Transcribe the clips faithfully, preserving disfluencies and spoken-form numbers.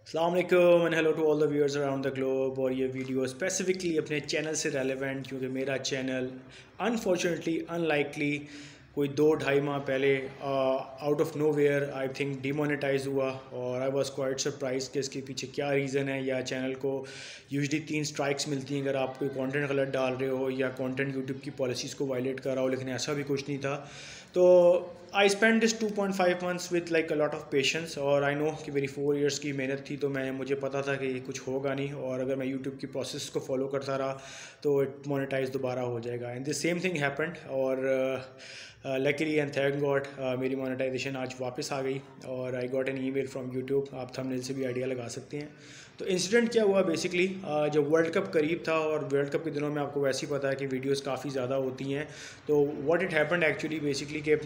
अस्सलाम वालेकुम and hello to all the viewers around the globe. और ये वीडियो स्पेसिफिकली अपने चैनल से रेलेवेंट, क्योंकि मेरा चैनल अनफॉर्चुनेटली अनलाइकली कोई दो ढाई माह पहले out of nowhere I think demonetize हुआ। और आई वाज क्वाइट सरप्राइज कि इसके पीछे क्या रीज़न है। या चैनल को यूजली तीन स्ट्राइक्स मिलती हैं अगर आप कोई कंटेंट गलत डाल रहे हो या कंटेंट यूट्यूब की पॉलिसीज़ को वायलेट कर रहा हो, लेकिन ऐसा भी कुछ नहीं था। तो I spend this two point five months with like a lot of patience. और आई नो कि मेरी फोर इयर्स की मेहनत थी, तो मैं मुझे पता था कि ये कुछ होगा नहीं, और अगर मैं यूट्यूब की प्रोसेस को फॉलो करता रहा तो इट मोनेटाइज दोबारा हो जाएगा। And this same thing happened. और लकीली एंड थैंक गॉड मेरी मोनेटाइजेशन आज वापस आ गई और I got an email from YouTube. आप थंबनेल से भी आइडिया लगा सकते हैं। तो इंसिडेंट क्या हुआ बेसिकली, uh, जब वर्ल्ड कप करीब था, और वर्ल्ड कप के दिनों में आपको वैसे ही पता है कि वीडियोस काफ़ी ज़्यादा होती हैं। तो what it happened actually basically कि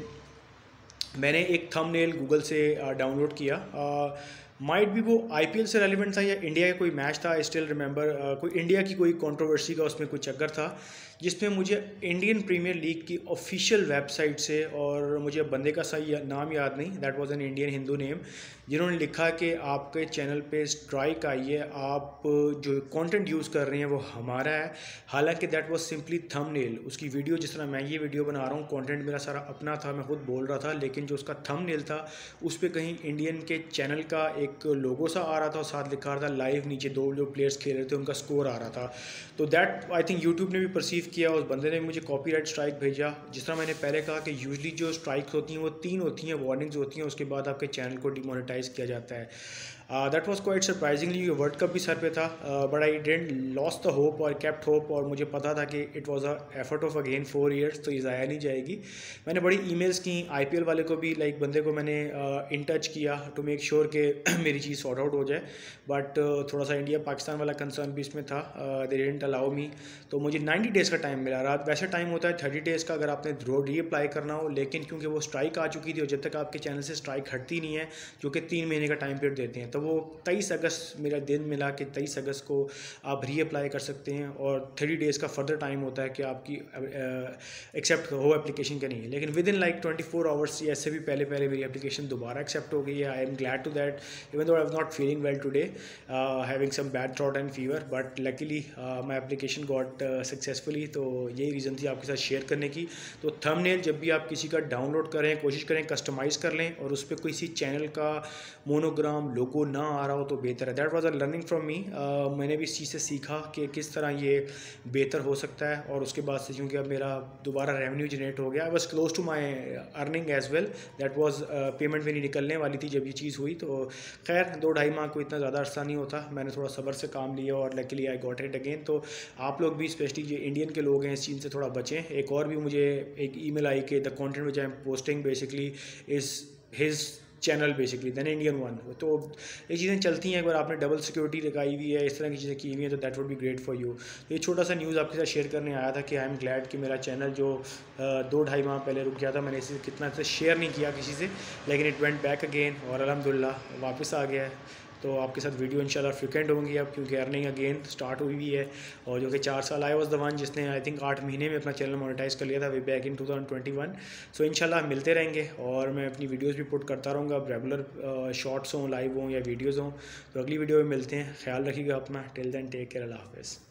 मैंने एक थंबनेल गूगल से डाउनलोड किया। माइट भी वो आईपीएल से रेलिवेंट था या इंडिया का कोई मैच था, आई स्टिल रिमेंबर। कोई इंडिया की कोई कंट्रोवर्सी का उसमें कोई चक्कर था, जिसमें मुझे इंडियन प्रीमियर लीग की ऑफिशियल वेबसाइट से, और मुझे बंदे का सही नाम याद नहीं, that was an Indian Hindu name, जिन्होंने लिखा कि आपके चैनल पे स्ट्राइक आई है, आप जो कंटेंट यूज़ कर रहे हैं वो हमारा है। हालांकि दैट वाज सिंपली थंबनेल। उसकी वीडियो, जिस तरह मैं ये वीडियो बना रहा हूँ, कंटेंट मेरा सारा अपना था, मैं खुद बोल रहा था, लेकिन जो उसका थंबनेल था उस पर कहीं इंडियन के चैनल का एक लोगो सा आ रहा था और साथ लिखा रहा था लाइव, नीचे दो जो प्लेयर्स खेल रहे थे उनका स्कोर आ रहा था। तो दैट आई थिंक यूट्यूब ने भी परसीव किया। उस बंदे ने मुझे कॉपीराइट स्ट्राइक भेजा। जिस तरह मैंने पहले कहा कि यूजली जो स्ट्राइक्स होती हैं वो तीन होती हैं, वार्निंग्स होती हैं, उसके बाद आपके चैनल को डिमोनेटाइज किया जाता है। That was quite surprisingly. World cup भी सर पे था, but I didn't lost the hope और केप्ट होप। और मुझे पता था कि it was a effort of again four years, तो ये ज़ाया नहीं जाएगी। मैंने बड़ी ईमेल्स की आईपीएल वाले को भी, लाइक बंदे को मैंने इन टच किया टू मेक श्योर कि मेरी चीज़ सॉर्ट आउट हो जाए। बट uh, थोड़ा सा इंडिया पाकिस्तान वाला कंसर्न भी इसमें था, दे डिडंट अलाउ मी। तो मुझे नाइन्टी डेज़ का टाइम मिला। रात वैसे टाइम होता है थर्टी डेज़ का अगर आपने रो री अप्लाई करना हो, लेकिन क्योंकि वो स्ट्राइक आ चुकी थी और जब तक आपके चैनल से स्ट्राइक हटती नहीं है, जो कि तीन महीने का टाइम पीरियड देते हैं, तो वो तेईस अगस्त मेरा दिन मिला कि तेईस अगस्त को आप री अप्लाई कर सकते हैं। और थर्टी डेज़ का फर्दर टाइम होता है कि आपकी एक्सेप्ट हो एप्लीकेशन का नहीं है। लेकिन within like twenty four hours या इससे भी पहले पहले मेरी एप्लीकेशन दोबारा एक्सेप्ट हो गई है। I am glad to that, even though I am not feeling well today, having some bad throat and fever, but luckily my application got successfully. तो यही रीज़न थी आपके साथ शेयर करने की। तो थंबनेल जब भी आप किसी का डाउनलोड करें, कोशिश करें कस्टमाइज़ कर लें, और उस पर किसी चैनल का मोनोग्राम लोगो ना आ रहा हो तो बेहतर है। That was a learning from me. मैंने भी इस चीज़ से सीखा कि किस तरह ये बेहतर हो सकता है। और उसके बाद से क्योंकि अब मेरा दोबारा रेवेन्यू जनरेट हो गया, I was close to my earning as well. That was payment मेरी निकलने वाली थी जब ये चीज़ हुई। तो खैर दो ढाई माह को इतना ज़्यादा अरसा नहीं होता, मैंने थोड़ा सब्र से काम लिया और luckily I got it again. तो आप लोग भी, स्पेशली जो इंडियन के लोग हैं, इस चीज़ से थोड़ा बचें। एक और भी मुझे एक ईमेल आई कि the content which I am posting basically is his channel basically than Indian one. तो ये चीज़ें चलती हैं। अगर आपने डबल सिक्योरिटी लगाई हुई है, इस तरह की चीज़ें की हुई हैं, तो that would be great for you. तो ये छोटा सा न्यूज़ आपके साथ शेयर करने आया था कि आई एम ग्लैड कि मेरा चैनल जो दो ढाई माह पहले रुक गया था, मैंने इसे कितना से शेयर नहीं किया किसी से, लेकिन इट वेंट बैक अगेन और अल्हम्दुलिल्लाह वापस आ गया है। तो आपके साथ वीडियो इंशाल्लाह फ्रिक्वेंट होंगी अब, क्योंकि अर्निंग अगेन स्टार्ट हुई हुई है। और जो कि चार साल आए वाज द वन जिसने आई थिंक आठ महीने में अपना चैनल मोनेटाइज कर लिया था, way back in two thousand twenty one. So इंशाल्लाह मिलते रहेंगे और मैं अपनी वीडियोस भी पुट करता रहूँगा, अब रेगुलर शॉर्ट्स हों, लाइव हों या वीडियोज़ हों। तो अगली वीडियो में मिलते हैं। ख्याल रखिएगा अपना। टिल देन टेक केयर, अल्लाह हाफ़िज़।